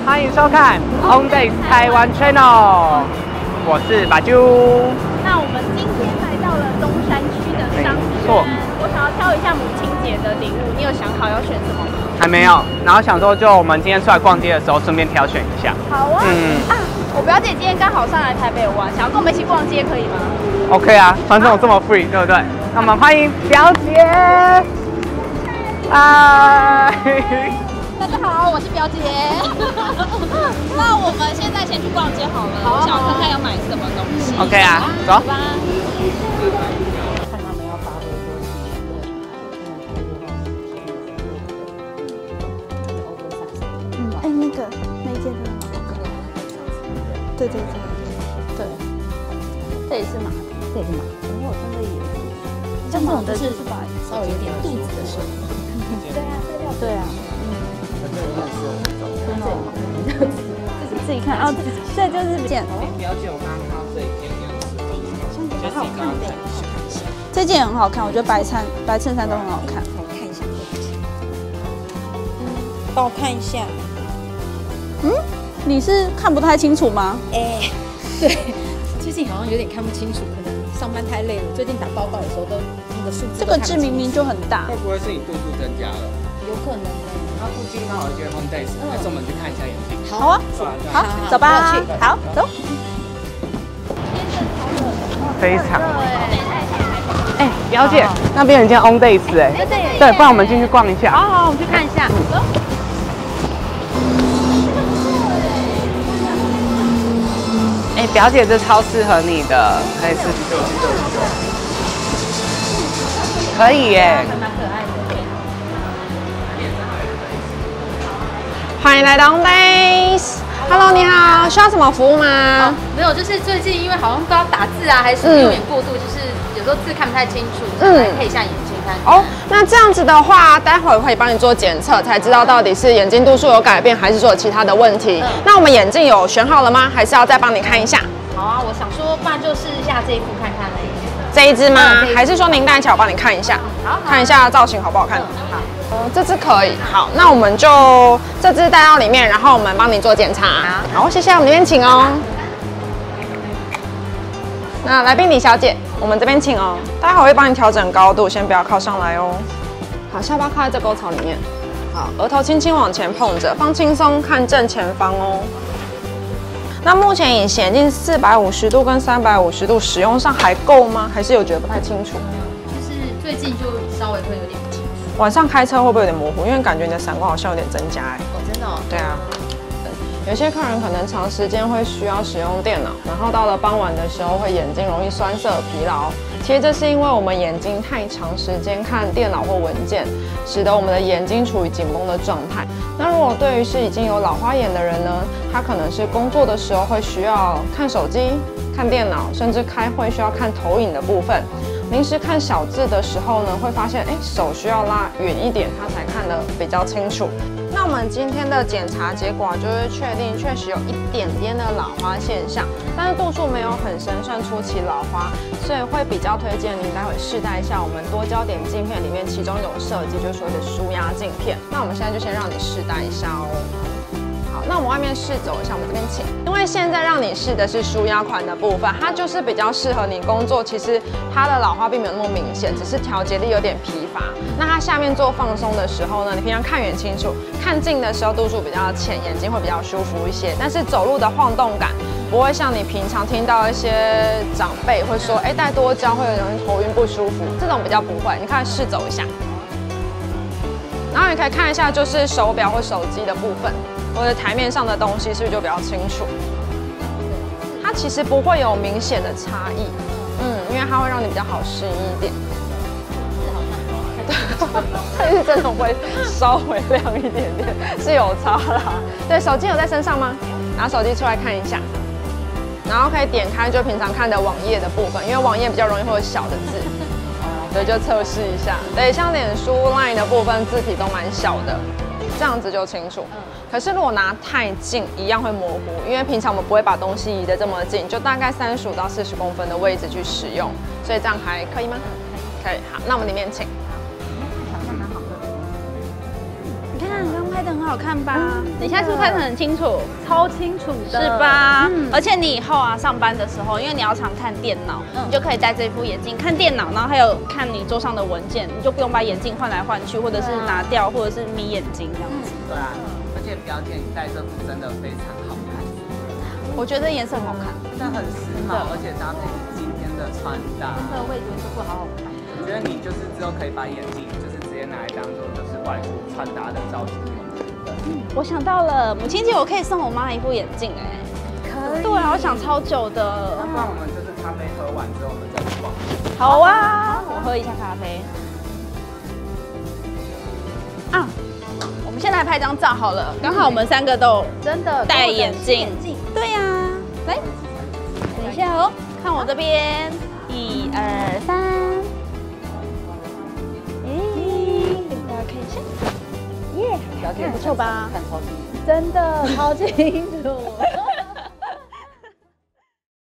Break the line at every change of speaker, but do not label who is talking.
欢迎收看 On Days 台湾 Channel， 我是把啾。
那我们今天来到了中山区的商圈，我想要挑一下母亲节的礼物，你有想好要选什么吗？
还没有，然后想说就我们今天出来逛街的时候，顺便挑选一下。
好啊，我表姐今天刚好上来台北玩，想要跟我们一起逛街，可以吗
？OK 啊，反正我这么 free， 对不对？那我们欢迎表姐。嗨。
大家好，我是表姐。那我们现在先去逛街好了，我想看看要买什么东西。
OK 啊，走。
看他们要发挥多几那个那一件真的蛮好看的。对，这也是马，这也是马。然后我真的也，像这种的是把稍微有点肚子的时候。对啊。自己看哦，这就是件。
表姐，我刚刚看到这一件也
好看的，这件很好看，我觉得白衬衫都很好看。我看一下，帮我看一下。你是看不太清楚吗？
对，最近好像有点看不清楚，可能上班太累了。最近打报告的时候都那个数字。
这个字明明就很大。
会不会是你度数增加了？
有可能的。
它附近刚好有一间 Home Days，还是我们去看一下眼镜？
好啊，好，走吧，好，走。
非常。表姐，那边有一间 On Days 对，不然我们进去逛一下。
好，我们去看一下。走。
表姐，这超适合你的，可以试试。可以耶。
蛮可爱的。
欢迎来到 On Days。Hello， 你好，需要什么服务吗？
没有，就是最近因为好像不知道打字啊，还是有点过度，就是有时候字看不太清楚，来配一下眼睛看。
哦，那这样子的话，待会儿会帮你做检测，才知道到底是眼睛度数有改变，还是说有其他的问题。那我们眼镜有选好了吗？还是要再帮你看一下？
好啊，我想说，不然就试一下这一副看看而已。
这一支吗？还是说您戴起来我帮你看一下？
好，
看一下造型好不好看？
好。
这支可以，好，那我们就这支带到里面，然后我们帮你做检查。好，谢谢，我们这边请哦。那来宾李小姐，我们这边请哦。待会会帮你调整高度，先不要靠上来哦。好，下巴靠在这沟槽里面。好，额头轻轻往前碰着，放轻松，看正前方哦。那目前隐形眼镜450度跟350度使用上还够吗？还是有觉得不太清楚？
就是最近就稍微会有点不清楚。
晚上开车会不会有点模糊？因为感觉你的散光好像有点增加
哦，真的哦。
对啊。有些客人可能长时间会需要使用电脑，然后到了傍晚的时候会眼睛容易酸涩疲劳。其实这是因为我们眼睛太长时间看电脑或文件，使得我们的眼睛处于紧绷的状态。那如果对于是已经有老花眼的人呢，他可能是工作的时候会需要看手机、看电脑，甚至开会需要看投影的部分。临时看小字的时候呢，会发现手需要拉远一点，他才看得比较清楚。那我们今天的检查结果就是确定确实有一点点的老花现象，但是度数没有很深，算初期老花，所以会比较推荐您待会试戴一下我们多焦点镜片里面其中一种设计，就是所谓的舒压镜片。那我们现在就先让你试戴一下哦。好，那我们外面试走一下，我们这边请。因为现在让你试的是舒压款的部分，它就是比较适合你工作，其实它的老花并没有那么明显，只是调节力有点疲乏。那它下面做放松的时候呢，你平常看远清楚，看近的时候度数比较浅，眼睛会比较舒服一些。但是走路的晃动感不会像你平常听到一些长辈会说，戴多焦会有人头晕不舒服，这种比较不会。你看试走一下，然后你可以看一下就是手表或手机的部分。或者台面上的东西是不是就比较清楚？它其实不会有明显的差异，因为它会让你比较好适应一点。但是真的会稍微亮一点点，是有差啦。对，手机有在身上吗？拿手机出来看一下，然后可以点开就平常看的网页的部分，因为网页比较容易会有小的字。对，就测试一下。对，像脸书、Line 的部分字体都蛮小的。这样子就清楚。可是如果拿太近，一样会模糊，因为平常我们不会把东西移得这么近，就大概35到40公分的位置去使用，所以这样还可以吗？可以。好，那我们里面请。
你看刚刚拍的
得很好看吧？你现在是不是看得很清楚？
超清楚的，
是吧？而且你以后啊上班的时候，因为你要常看电脑，你就可以戴这副眼镜看电脑，然后还有看你桌上的文件，你就不用把眼镜换来换去，或者是拿掉，或者是眯眼睛这样子。
对啊，而且表姐你戴这副真的非常好看，
我觉得颜色很好看，
真的很时髦，而且搭配你今天的穿搭，
真的，我也觉得这副好好看。
我觉得你就是之后可以把眼镜就是直接拿来当做就是外出穿搭的造型用的。
我想到了，母亲节我可以送我妈一副眼镜哎。
可以。
对啊，我想超久的。
那不然我们就是咖啡喝完之后，我们再去逛。
好啊，我喝一下咖啡。啊，我们先来拍张照好了，刚好我们3个都
真的
戴眼镜。对呀，来，等一下哦，看我这边，1、2、3。大家看一下，耶，
表姐
不错吧？
看超清楚，真的超清楚。